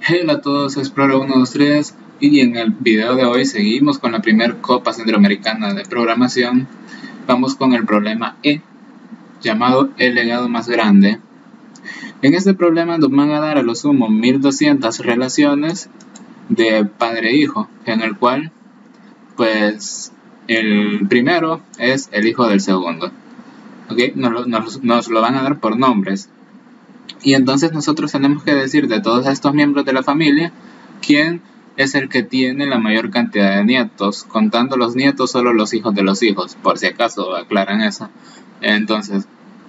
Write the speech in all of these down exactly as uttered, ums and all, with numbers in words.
Hola a todos, Exploro uno dos tres y en el video de hoy seguimos con la primera Copa Centroamericana de Programación. Vamos con el problema E, llamado el legado más grande. En este problema nos van a dar a lo sumo mil doscientas relaciones de padre e hijo, en el cual pues el primero es el hijo del segundo. ¿Okay? Nos, nos, nos lo van a dar por nombres. Y entonces nosotros tenemos que decir de todos estos miembros de la familia quién es el que tiene la mayor cantidad de nietos, contando los nietos solo los hijos de los hijos, por si acaso aclaran eso. Entonces,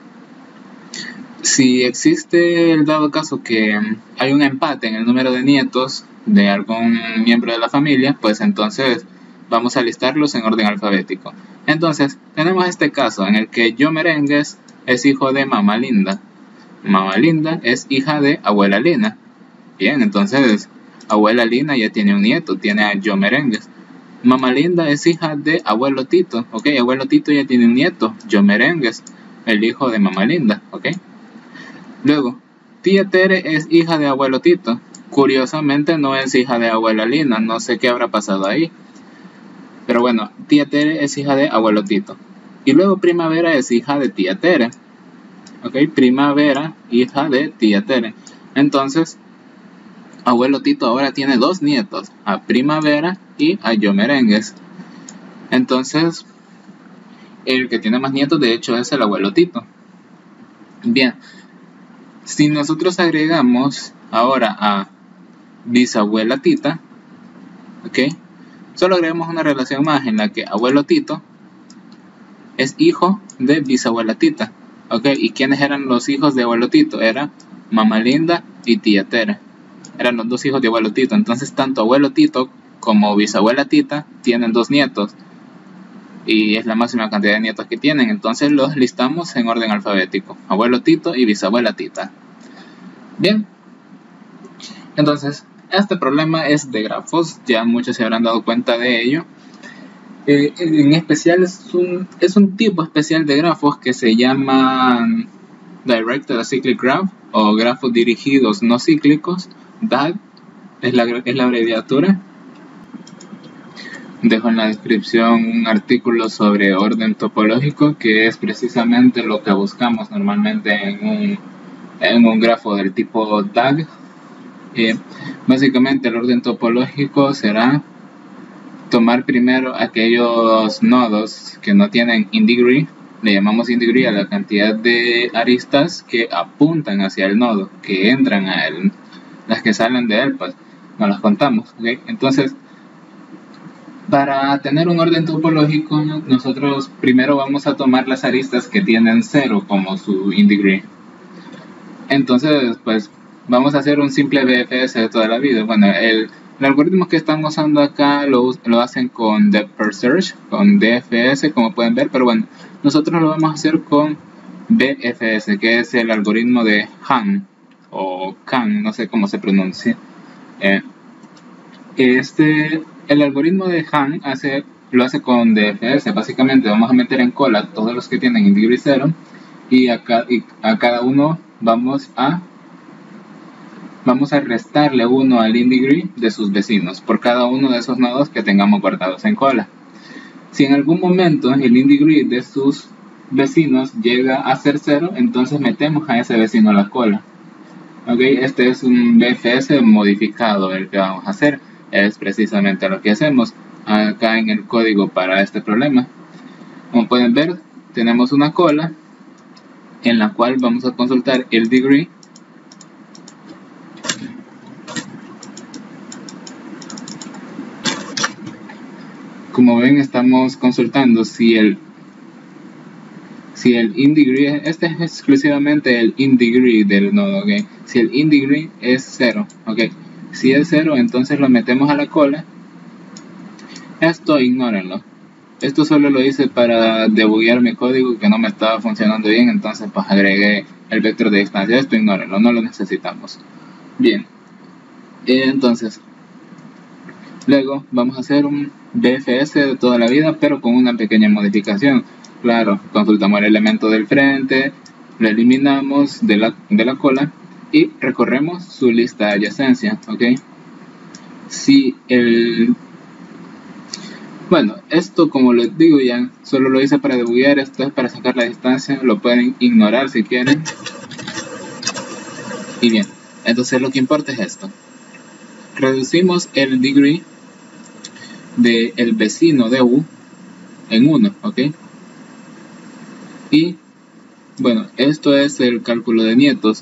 si existe el dado caso que hay un empate en el número de nietos de algún miembro de la familia, pues entonces vamos a listarlos en orden alfabético. Entonces, tenemos este caso en el que Yo Merengues es hijo de Mamá Linda. Mamá Linda es hija de Abuela Lina. Bien, entonces Abuela Lina ya tiene un nieto, tiene a Yo Merengues. Mamá Linda es hija de Abuelo Tito. Ok, Abuelo Tito ya tiene un nieto, Yo Merengues, el hijo de Mamá Linda. Ok. Luego, Tía Tere es hija de Abuelo Tito. Curiosamente no es hija de Abuela Lina, no sé qué habrá pasado ahí. Pero bueno, Tía Tere es hija de Abuelo Tito. Y luego Primavera es hija de Tía Tere. Ok, Primavera, hija de Tía Tere. Entonces, Abuelo Tito ahora tiene dos nietos, a Primavera y a Yo Merengues. Entonces, el que tiene más nietos de hecho es el Abuelo Tito. Bien, si nosotros agregamos ahora a Bisabuela Tita, ok, solo agregamos una relación más en la que Abuelo Tito es hijo de Bisabuela Tita. Ok, ¿y quiénes eran los hijos de Abuelo Tito? Era Mamá Linda y Tía Tere. Eran los dos hijos de Abuelo Tito. Entonces tanto Abuelo Tito como Bisabuela Tita tienen dos nietos. Y es la máxima cantidad de nietos que tienen. Entonces los listamos en orden alfabético. Abuelo Tito y Bisabuela Tita. Bien. Entonces, este problema es de grafos. Ya muchos se habrán dado cuenta de ello. Eh, en especial es un, es un tipo especial de grafos que se llaman Directed Acyclic Graph o grafos dirigidos no cíclicos. D A G es la, es la abreviatura. Dejo en la descripción un artículo sobre orden topológico, que es precisamente lo que buscamos normalmente en un, en un grafo del tipo D A G. Eh, básicamente el orden topológico será tomar primero aquellos nodos que no tienen in-degree. Le llamamos in-degree a la cantidad de aristas que apuntan hacia el nodo, que entran a él. Las que salen de él, pues no las contamos. ¿Okay? Entonces, para tener un orden topológico, nosotros primero vamos a tomar las aristas que tienen cero como su in-degree. Entonces, pues vamos a hacer un simple B F S de toda la vida. Bueno, el El algoritmo que están usando acá lo, lo hacen con Depth First Search, con D F S, como pueden ver, pero bueno, nosotros lo vamos a hacer con B F S, que es el algoritmo de Han, o Khan, no sé cómo se pronuncia. Eh, este, el algoritmo de Han hace, lo hace con D F S, básicamente vamos a meter en cola todos los que tienen in-degree cero, y a, y a cada uno vamos a Vamos a restarle uno al in-degree de sus vecinos por cada uno de esos nodos que tengamos guardados en cola. Si en algún momento el in-degree de sus vecinos llega a ser cero, entonces metemos a ese vecino a la cola. Okay, este es un B F S modificado. El que vamos a hacer es precisamente lo que hacemos acá en el código para este problema. Como pueden ver, tenemos una cola en la cual vamos a consultar el degree. Como ven, estamos consultando si el si el in-degree, este es exclusivamente el in-degree del nodo, ¿okay? Si el in-degree es cero, ¿okay? Si es cero, entonces lo metemos a la cola. Esto ignórenlo. Esto solo lo hice para debuguear mi código que no me estaba funcionando bien, entonces pues agregué el vector de distancia. Esto ignórenlo, no lo necesitamos. Bien, entonces luego vamos a hacer un B F S de toda la vida, pero con una pequeña modificación. Claro, consultamos el elemento del frente, lo eliminamos de la, de la cola y recorremos su lista de adyacencia, ¿ok? Si el... Bueno, esto como les digo ya, solo lo hice para debuguear, esto es para sacar la distancia, lo pueden ignorar si quieren. Y bien, entonces lo que importa es esto. Reducimos el degree del vecino de U en uno, ¿ok? Y bueno, esto es el cálculo de nietos.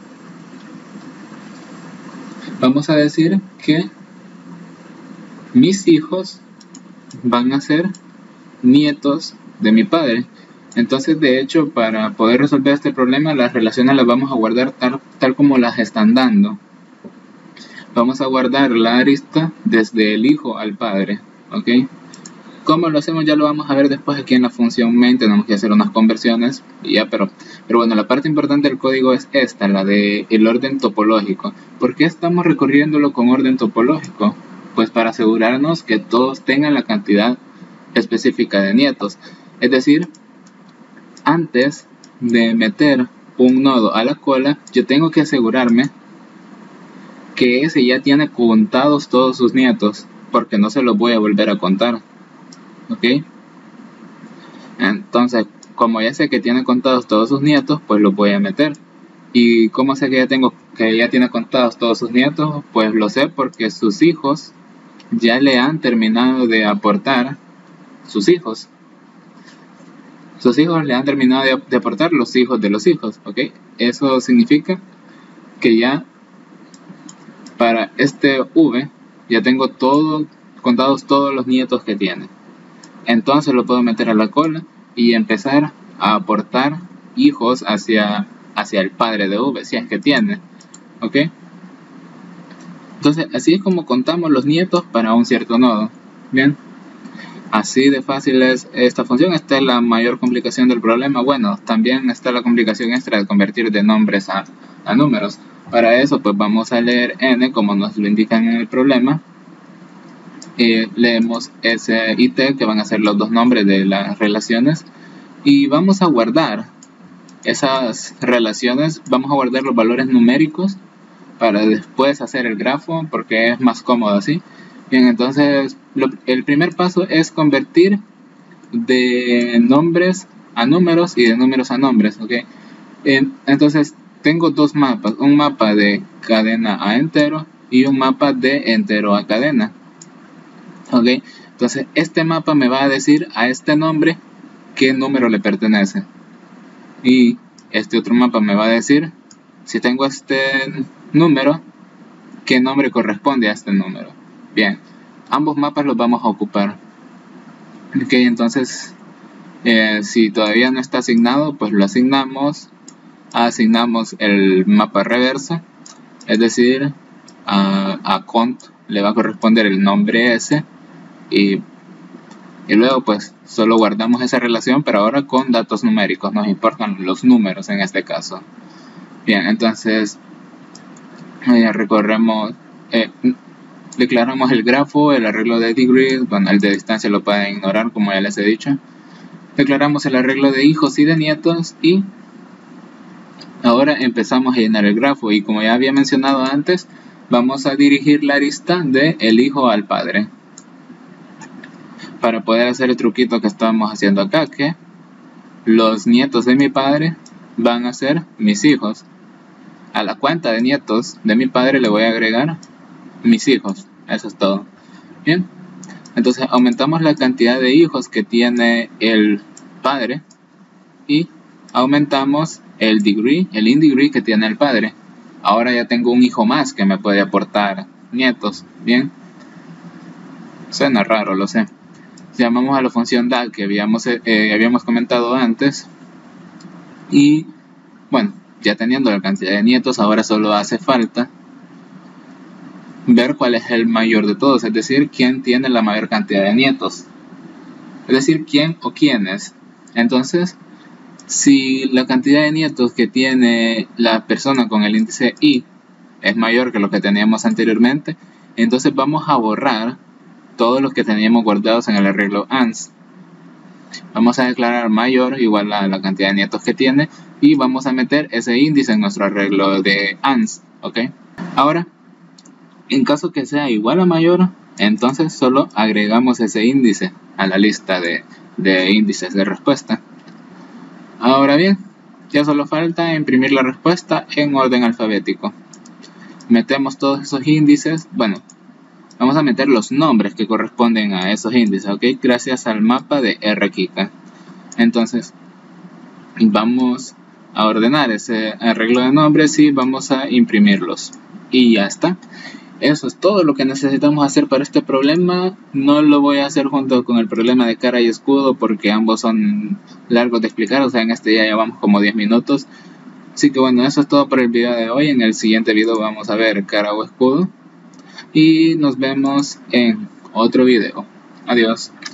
Vamos a decir que mis hijos van a ser nietos de mi padre. Entonces, de hecho, para poder resolver este problema, las relaciones las vamos a guardar tal, tal como las están dando. Vamos a guardar la arista desde el hijo al padre, ¿ok? ¿Cómo lo hacemos? Ya lo vamos a ver después aquí en la función main. Tenemos que hacer unas conversiones y ya, pero, pero bueno, la parte importante del código es esta, la de el orden topológico. ¿Por qué estamos recorriéndolo con orden topológico? Pues para asegurarnos que todos tengan la cantidad específica de nietos. Es decir, antes de meter un nodo a la cola, yo tengo que asegurarme que ese ya tiene contados todos sus nietos, porque no se los voy a volver a contar. ¿Ok? Entonces, como ya sé que tiene contados todos sus nietos, pues los voy a meter. ¿Y cómo sé que ya tengo que ya tiene contados todos sus nietos? Pues lo sé porque sus hijos ya le han terminado de aportar sus hijos. Sus hijos le han terminado de, de aportar los hijos de los hijos, ¿ok? Eso significa que ya para este V ya tengo todo, contados todos los nietos que tiene. Entonces lo puedo meter a la cola y empezar a aportar hijos hacia, hacia el padre de V, si es que tiene, ¿ok? Entonces así es como contamos los nietos para un cierto nodo. Bien, así de fácil es esta función. Esta es la mayor complicación del problema. Bueno, también está la complicación extra de convertir de nombres a, a números. Para eso pues vamos a leer n como nos lo indican en el problema. Eh, leemos S y T, que van a ser los dos nombres de las relaciones, y vamos a guardar esas relaciones, vamos a guardar los valores numéricos para después hacer el grafo, porque es más cómodo así. Bien, entonces lo, el primer paso es convertir de nombres a números y de números a nombres, ¿ok? Eh, entonces tengo dos mapas, un mapa de cadena a entero y un mapa de entero a cadena. Ok, entonces este mapa me va a decir a este nombre qué número le pertenece, y este otro mapa me va a decir, si tengo este número, qué nombre corresponde a este número. Bien, ambos mapas los vamos a ocupar. Ok, entonces eh, si todavía no está asignado, pues lo asignamos. Asignamos el mapa reverso, es decir, a, a cont le va a corresponder el nombre S. Y, y luego pues solo guardamos esa relación, pero ahora con datos numéricos, nos importan los números en este caso. Bien, entonces eh, recorremos, eh, declaramos el grafo, el arreglo de degree, bueno, el de distancia lo pueden ignorar como ya les he dicho. Declaramos el arreglo de hijos y de nietos y ahora empezamos a llenar el grafo, y como ya había mencionado antes, vamos a dirigir la arista de el hijo al padre. Para poder hacer el truquito que estábamos haciendo acá, que los nietos de mi padre van a ser mis hijos. A la cuenta de nietos de mi padre le voy a agregar mis hijos. Eso es todo. Bien, entonces aumentamos la cantidad de hijos que tiene el padre y aumentamos el degree, el in degree que tiene el padre. Ahora ya tengo un hijo más que me puede aportar nietos. Bien, suena raro, lo sé. Llamamos a la función D A L que habíamos, eh, habíamos comentado antes, y bueno, ya teniendo la cantidad de nietos, ahora solo hace falta ver cuál es el mayor de todos, es decir, quién tiene la mayor cantidad de nietos, es decir, quién o quiénes. Entonces, si la cantidad de nietos que tiene la persona con el índice i es mayor que lo que teníamos anteriormente, entonces vamos a borrar todos los que teníamos guardados en el arreglo A N S. Vamos a declarar mayor igual a la cantidad de nietos que tiene y vamos a meter ese índice en nuestro arreglo de A N S, ¿ok? Ahora, en caso que sea igual a mayor, entonces solo agregamos ese índice a la lista de, de índices de respuesta. Ahora bien, ya solo falta imprimir la respuesta en orden alfabético. Metemos todos esos índices, bueno, vamos a meter los nombres que corresponden a esos índices, ¿ok? Gracias al mapa de R Kika. Entonces, vamos a ordenar ese arreglo de nombres y vamos a imprimirlos. Y ya está. Eso es todo lo que necesitamos hacer para este problema. No lo voy a hacer junto con el problema de cara y escudo porque ambos son largos de explicar. O sea, en este ya llevamos como diez minutos. Así que bueno, eso es todo por el video de hoy. En el siguiente video vamos a ver cara o escudo. Y nos vemos en otro video. Adiós.